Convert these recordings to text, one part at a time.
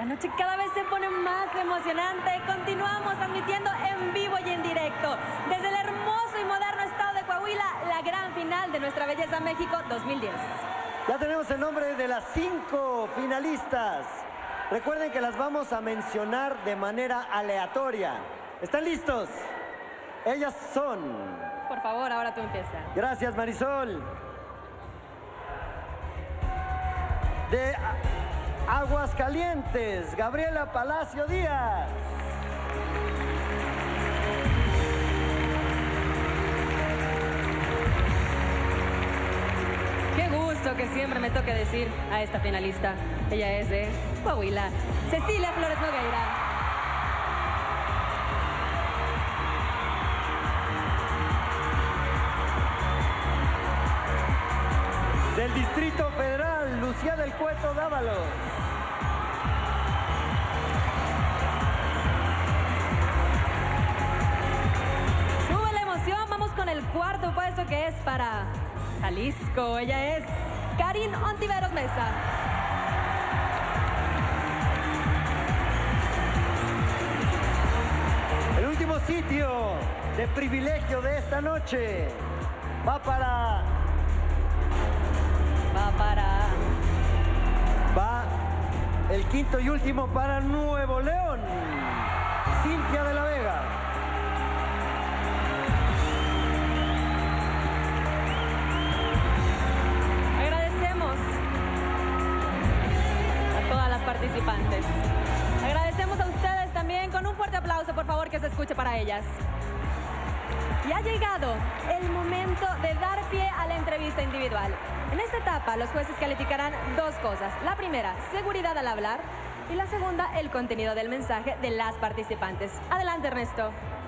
La noche cada vez se pone más emocionante. Continuamos transmitiendo en vivo y en directo desde el hermoso y moderno estado de Coahuila, la gran final de Nuestra Belleza México 2010. Ya tenemos el nombre de las 5 finalistas. Recuerden que las vamos a mencionar de manera aleatoria. ¿Están listos? Ellas son... Por favor, ahora tú empieza. Gracias, Marisol. De Aguascalientes, Gabriela Palacio Díaz. Qué gusto que siempre me toque decir a esta finalista. Ella es de Coahuila, Cecilia Flores Nogueira. Del Distrito Federal, Lucía del Cueto Dávalos. Sube la emoción, vamos con el cuarto puesto que es para Jalisco. Ella es Karin Ontiveros Mesa. El último sitio de privilegio de esta noche va el quinto y último para Nuevo León, Cintia de la Vega. Agradecemos a todas las participantes. Agradecemos a ustedes también con un fuerte aplauso, por favor, que se escuche para ellas. Y ha llegado el momento de dar pie a la entrevista individual. En esta etapa, los jueces calificarán 2 cosas. La primera, seguridad al hablar. Y la segunda, el contenido del mensaje de las participantes. Adelante, Ernesto.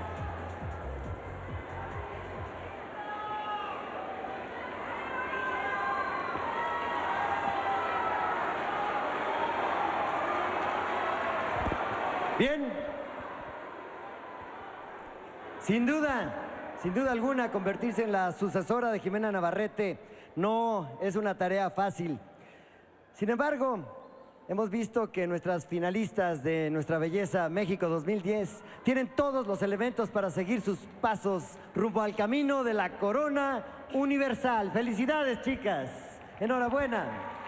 Bien. Sin duda alguna, convertirse en la sucesora de Jimena Navarrete no es una tarea fácil. Sin embargo, hemos visto que nuestras finalistas de Nuestra Belleza México 2010 tienen todos los elementos para seguir sus pasos rumbo al camino de la corona universal. ¡Felicidades, chicas! ¡Enhorabuena!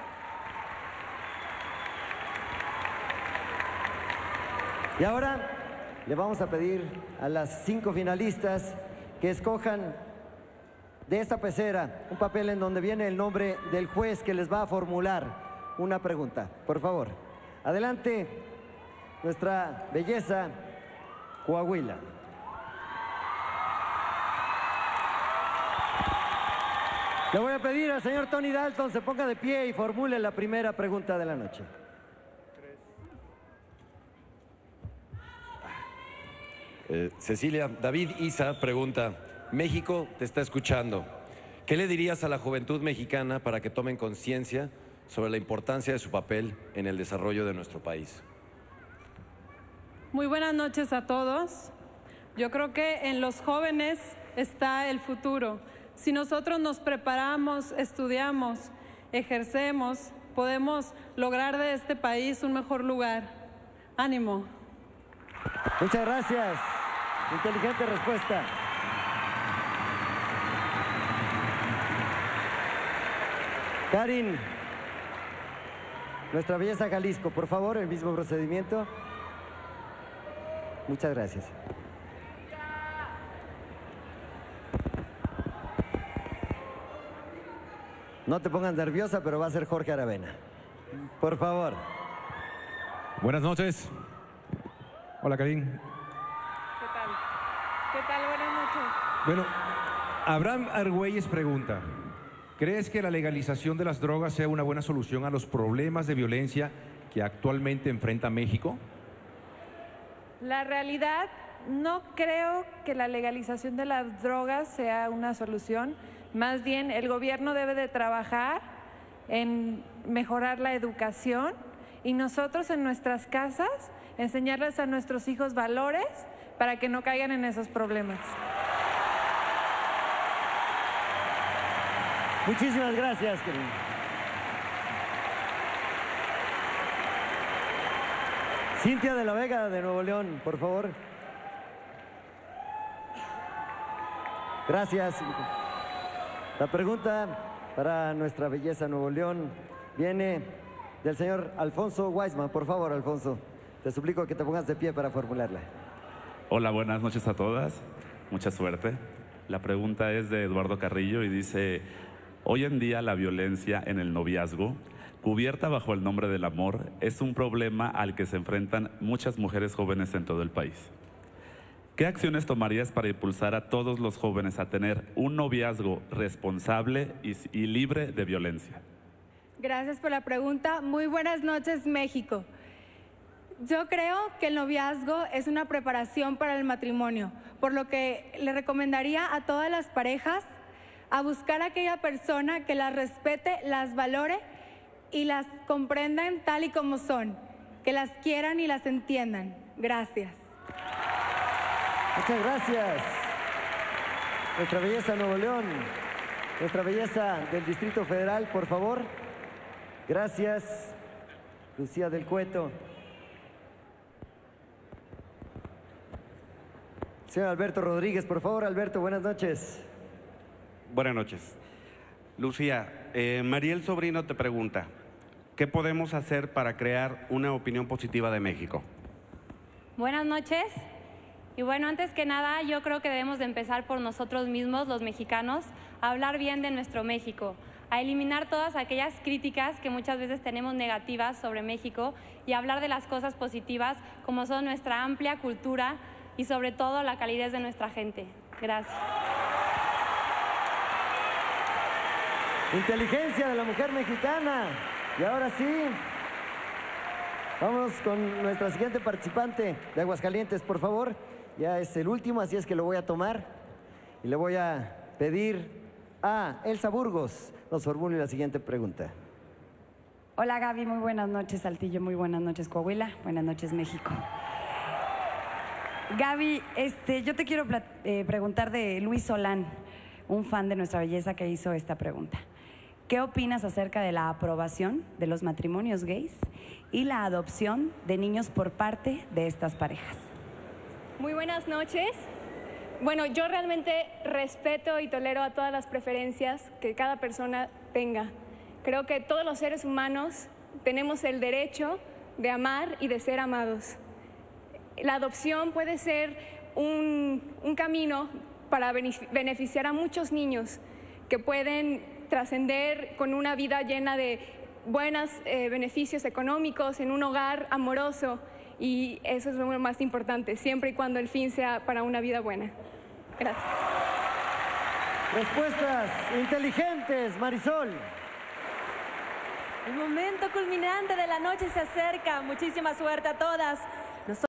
Y ahora le vamos a pedir a las 5 finalistas que escojan de esta pecera un papel en donde viene el nombre del juez que les va a formular una pregunta. Por favor, adelante, Nuestra Belleza Coahuila. Le voy a pedir al señor Tony Dalton se ponga de pie y formule la primera pregunta de la noche. Cecilia, David Isa pregunta, México te está escuchando. ¿Qué le dirías a la juventud mexicana para que tomen conciencia sobre la importancia de su papel en el desarrollo de nuestro país? Muy buenas noches a todos. Yo creo que en los jóvenes está el futuro. Si nosotros nos preparamos, estudiamos, ejercemos, podemos lograr de este país un mejor lugar. ¡Ánimo! Muchas gracias. Inteligente respuesta. Karin, Nuestra Belleza Jalisco, por favor, el mismo procedimiento. Muchas gracias. No te pongas nerviosa, pero va a ser Jorge Aravena. Por favor. Buenas noches. Hola, Karin. ¿Qué tal? ¿Qué tal? Buenas noches. Bueno, Abraham Argüelles pregunta, ¿crees que la legalización de las drogas sea una buena solución a los problemas de violencia que actualmente enfrenta México? La realidad, no creo que la legalización de las drogas sea una solución. Más bien, el gobierno debe de trabajar en mejorar la educación y nosotros en nuestras casas enseñarles a nuestros hijos valores para que no caigan en esos problemas. Muchísimas gracias, querido. Cintia de la Vega, de Nuevo León, por favor. Gracias. La pregunta para nuestra belleza Nuevo León viene del señor Alfonso Weisman. Por favor, Alfonso, te suplico que te pongas de pie para formularla. Hola, buenas noches a todas. Mucha suerte. La pregunta es de Eduardo Carrillo y dice: hoy en día la violencia en el noviazgo, cubierta bajo el nombre del amor, es un problema al que se enfrentan muchas mujeres jóvenes en todo el país. ¿Qué acciones tomarías para impulsar a todos los jóvenes a tener un noviazgo responsable y libre de violencia? Gracias por la pregunta. Muy buenas noches, México. Yo creo que el noviazgo es una preparación para el matrimonio, por lo que le recomendaría a todas las parejas a buscar a aquella persona que las respete, las valore y las comprendan tal y como son, que las quieran y las entiendan. Gracias. Muchas gracias. Nuestra belleza Nuevo León, nuestra belleza del Distrito Federal, por favor. Gracias, Lucía del Cueto. Señor Alberto Rodríguez, por favor. Alberto, buenas noches. Buenas noches. Lucía, Mariel Sobrino te pregunta, ¿qué podemos hacer para crear una opinión positiva de México? Buenas noches. Y bueno, antes que nada, yo creo que debemos de empezar por nosotros mismos, los mexicanos, a hablar bien de nuestro México, a eliminar todas aquellas críticas que muchas veces tenemos negativas sobre México y hablar de las cosas positivas como son nuestra amplia cultura y sobre todo la calidez de nuestra gente. Gracias. Inteligencia de la mujer mexicana. Y ahora sí, vamos con nuestra siguiente participante de Aguascalientes, por favor. Ya es el último, así es que lo voy a tomar y le voy a pedir a Elsa Burgos nos formule la siguiente pregunta. Hola Gaby, muy buenas noches Saltillo, muy buenas noches Coahuila, buenas noches México. Gaby, yo te quiero preguntar de Luis Solán, un fan de nuestra belleza que hizo esta pregunta. ¿Qué opinas acerca de la aprobación de los matrimonios gays y la adopción de niños por parte de estas parejas? Muy buenas noches. Bueno, yo realmente respeto y tolero a todas las preferencias que cada persona tenga. Creo que todos los seres humanos tenemos el derecho de amar y de ser amados. La adopción puede ser un camino para beneficiar a muchos niños que pueden trascender con una vida llena de buenos beneficios económicos en un hogar amoroso. Y eso es lo más importante, siempre y cuando el fin sea para una vida buena. Gracias. Respuestas inteligentes, Marisol. El momento culminante de la noche se acerca. Muchísima suerte a todas.